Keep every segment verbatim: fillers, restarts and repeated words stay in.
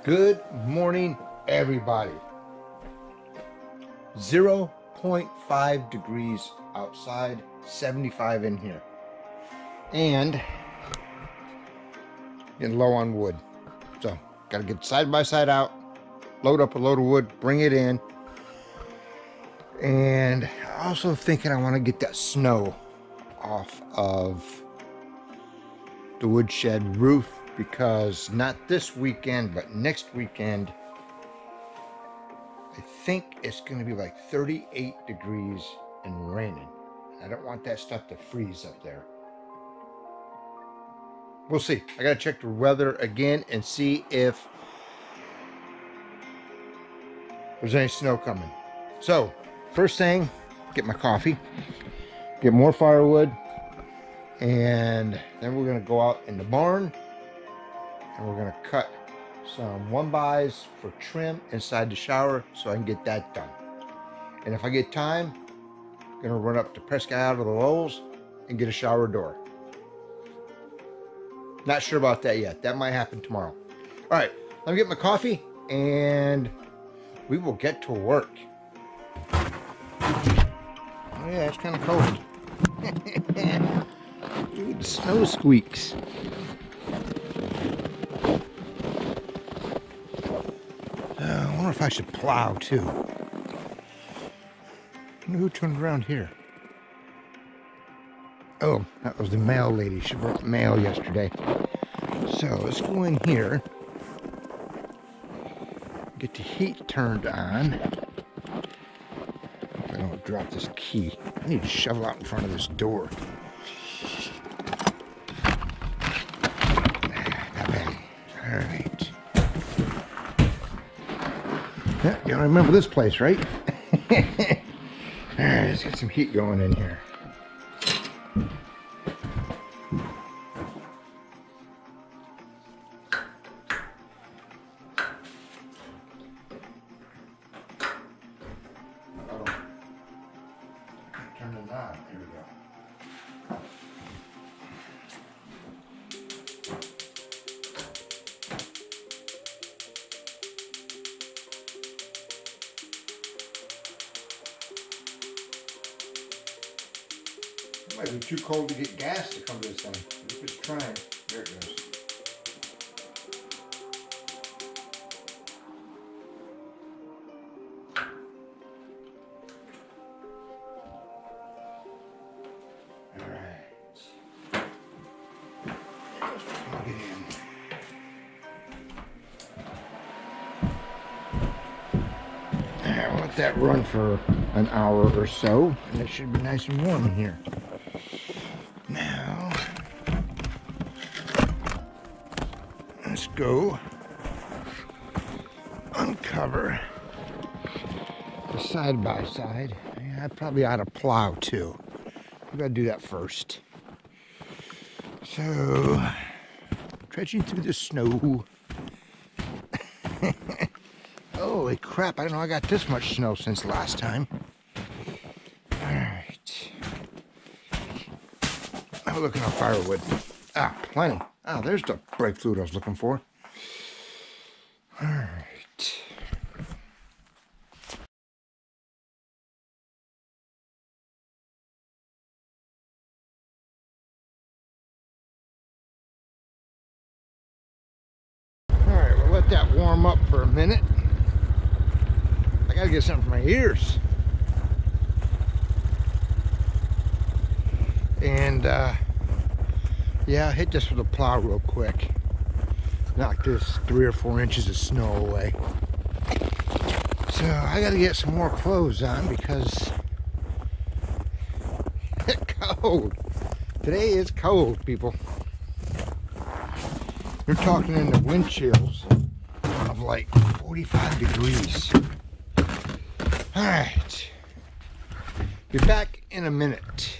Good morning, everybody. zero point five degrees outside, seventy-five in here. And getting low on wood. So, gotta get side by side out, load up a load of wood, bring it in. And also thinking I want to get that snow off of the woodshed roof, because not this weekend, but next weekend, I think it's going to be like thirty-eight degrees and raining. I don't want that stuff to freeze up there. We'll see. I got to check the weather again and see if there's any snow coming. So, first thing, get my coffee, get more firewood, and then we're going to go out in the barn and we're going to cut some one-bys for trim inside the shower so I can get that done. And if I get time, I'm going to run up to Prescott out of the Lowells and get a shower door. Not sure about that yet. That might happen tomorrow. All right, let me get my coffee and we will get to work. Oh yeah, it's kind of cold. Dude, the snow squeaks. Uh, I wonder if I should plow too. I wonder who turned around here. Oh, that was the mail lady. She brought mail yesterday. So let's go in here. Get the heat turned on. I don't drop this key. I need to shovel out in front of this door. Not bad. All right. Yeah, you gotta remember this place, right? All right, let's get some heat going in here. Turn it on. Here we go. It might be too cold to get gas to come to this thing. Let's just try it. There it goes. I'll let that run for an hour or so, and it should be nice and warm in here. Now, let's go uncover the side by side. I probably ought to plow too. We gotta do that first. So, trudging through the snow. Holy crap, I didn't know I got this much snow since last time. Alright. Now we're looking at firewood. Ah, plenty. Ah, there's the brake fluid I was looking for. Alright. Alright, we'll let that warm up for a minute. I gotta get something for my ears. And uh, yeah, hit this with a plow real quick. Knock this three or four inches of snow away. So I gotta get some more clothes on because it's cold. Today is cold, people. We're talking in the wind chills of like forty-five degrees. All right, be back in a minute.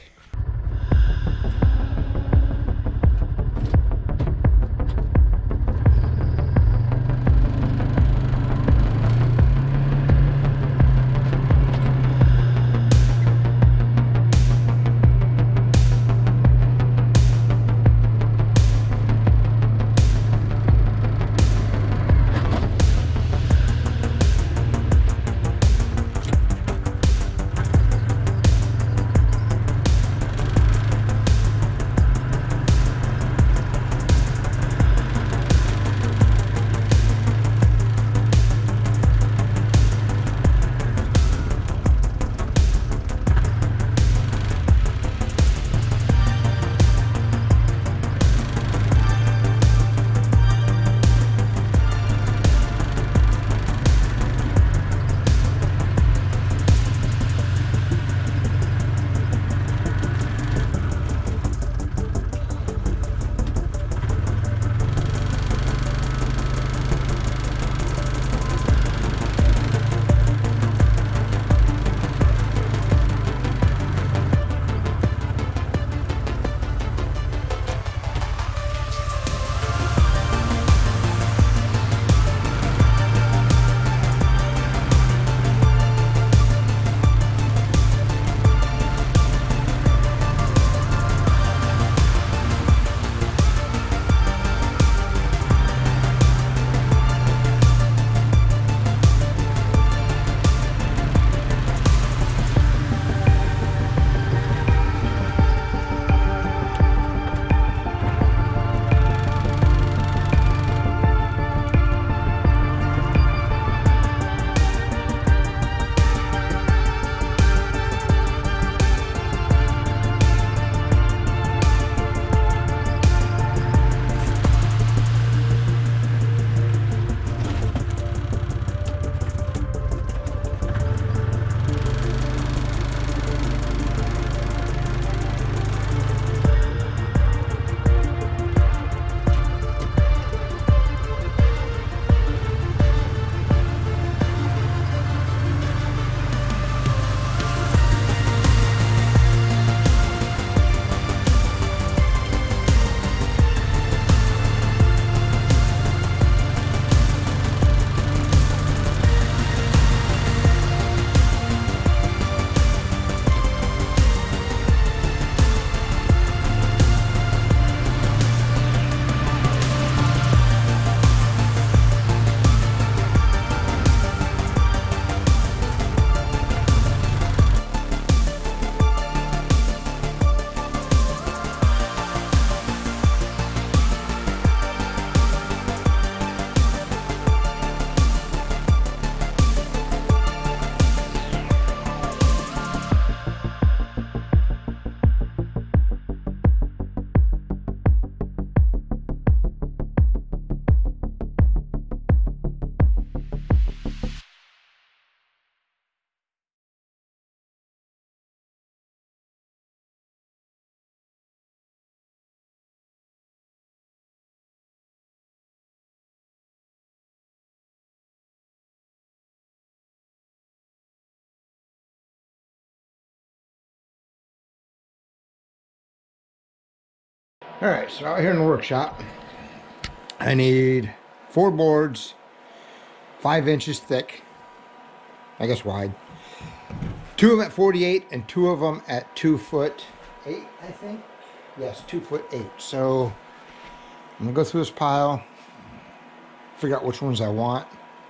All right, so out here in the workshop, I need four boards, five inches thick, I guess wide. Two of them at forty-eight and two of them at two foot eight, I think. Yes, two foot eight. So I'm gonna go through this pile, figure out which ones I want,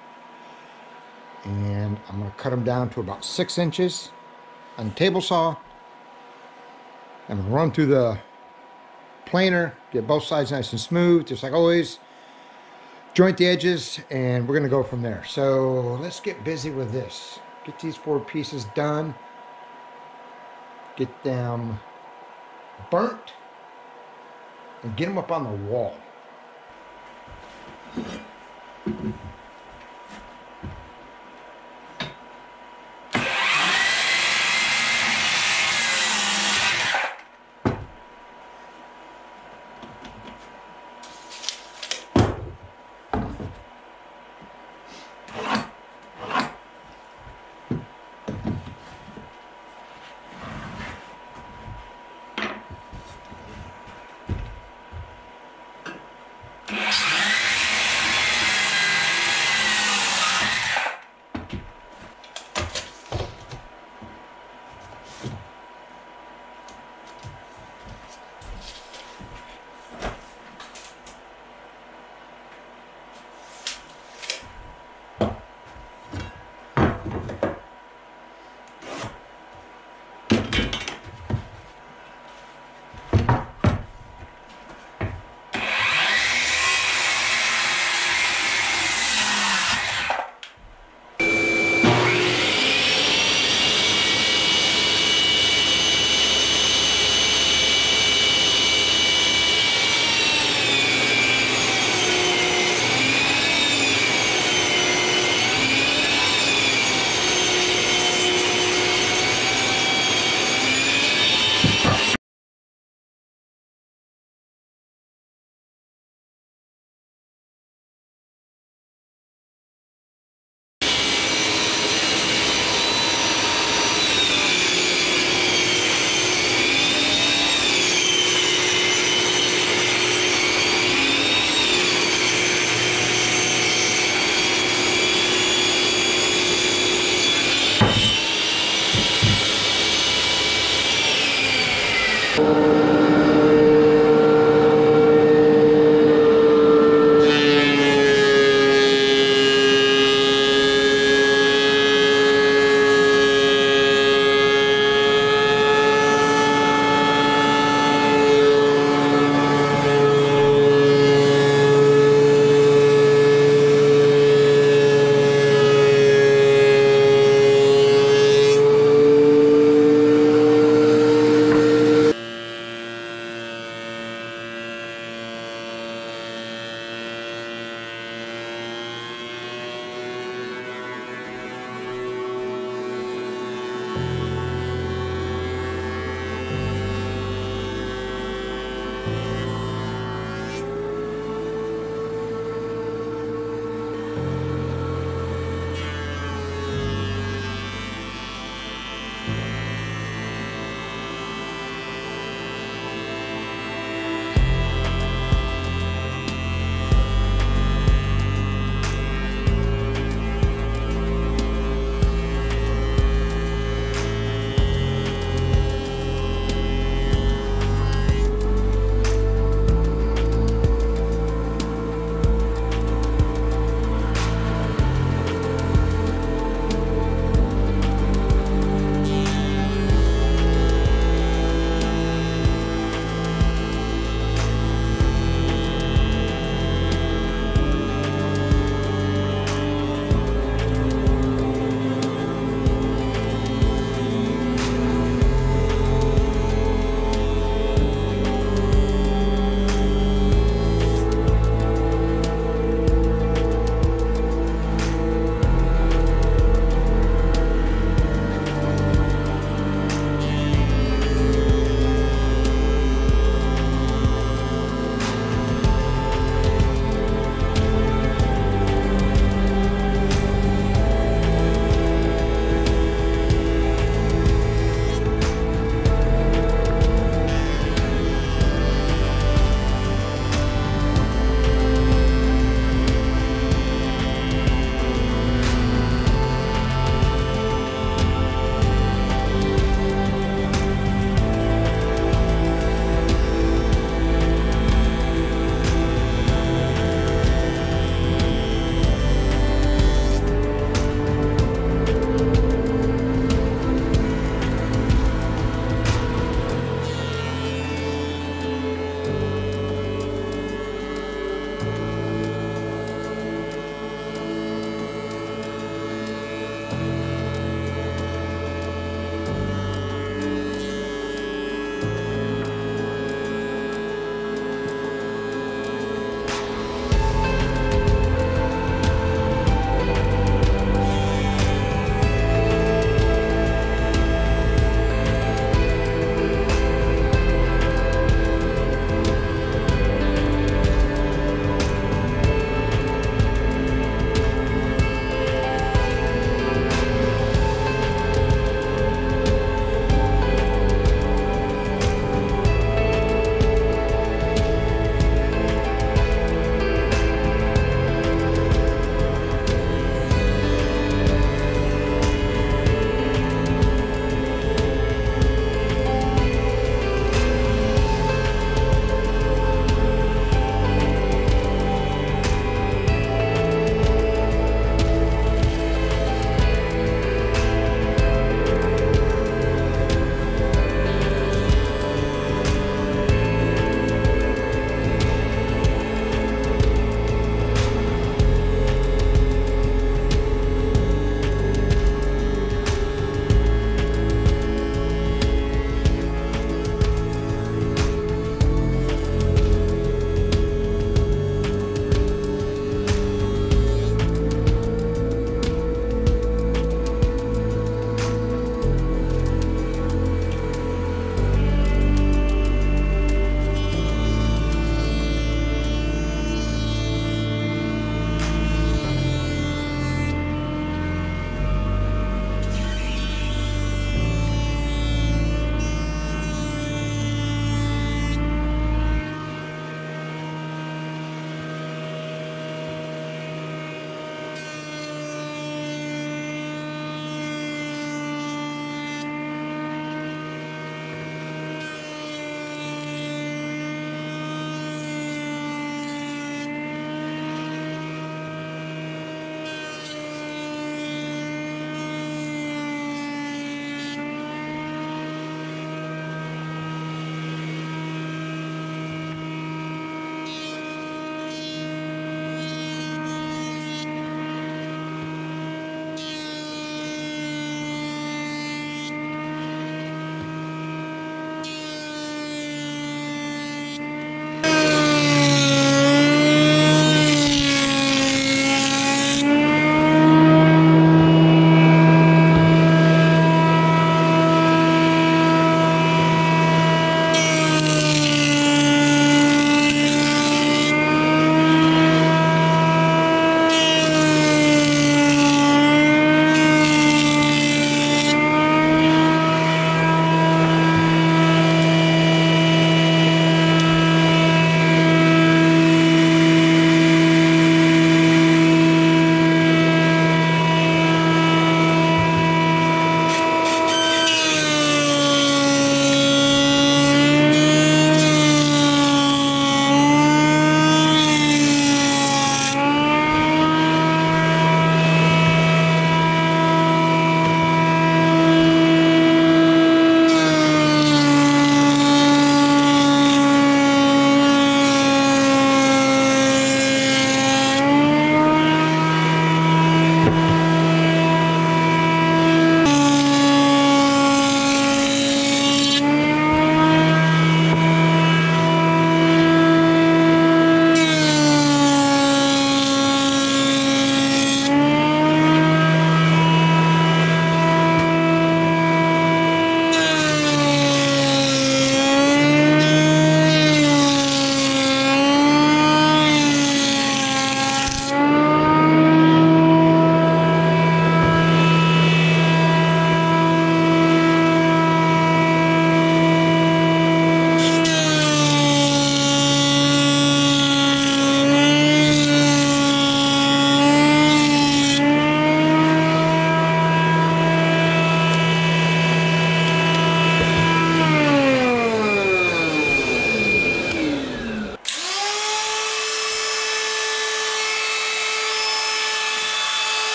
and I'm gonna cut them down to about six inches on the table saw. I'm gonna run through the planer, get both sides nice and smooth, just like always. Joint the edges, and we're gonna go from there. So let's get busy with this. Get these four pieces done. Get them burnt and get them up on the wall.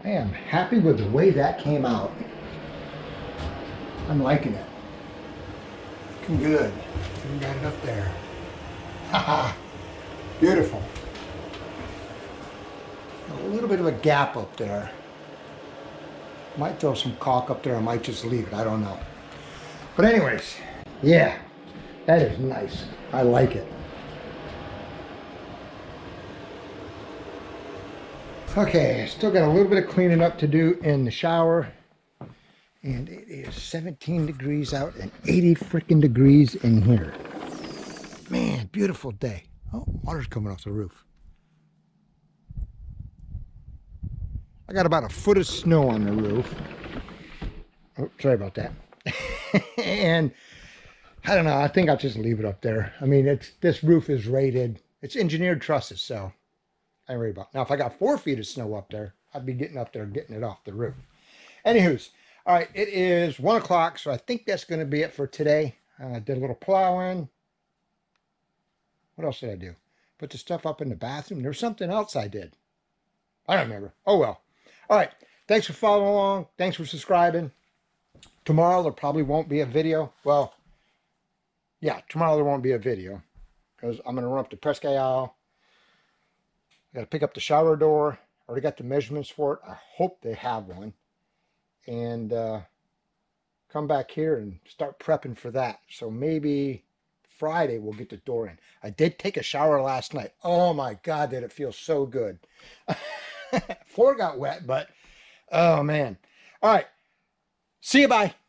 I am happy with the way that came out. I'm liking it. Looking good. We got it up there. Haha. Beautiful. A little bit of a gap up there. Might throw some caulk up there. I might just leave it. I don't know. But anyways, yeah, that is nice. I like it. Okay, still got a little bit of cleaning up to do in the shower. And it is seventeen degrees out and eighty freaking degrees in here. Man, beautiful day. Oh, water's coming off the roof. I got about a foot of snow on the roof. Oh, sorry about that. And I don't know, I think I'll just leave it up there. I mean, it's this roof is rated. It's engineered trusses, so I ain't worried about it. Now, if I got four feet of snow up there, I'd be getting up there and getting it off the roof. Anywho's, all right, it is one o'clock, so I think that's going to be it for today. I uh, did a little plowing. What else did I do? Put the stuff up in the bathroom. There was something else I did. I don't remember. Oh, well. All right. Thanks for following along. Thanks for subscribing. Tomorrow there probably won't be a video. Well, yeah, tomorrow there won't be a video because I'm going to run up to Presque Isle. I got to pick up the shower door. Already got the measurements for it. I hope they have one. And uh, come back here and start prepping for that. So maybe Friday we'll get the door in. I did take a shower last night. Oh my God, did it feel so good. Floor got wet, but oh man. All right. See you, bye.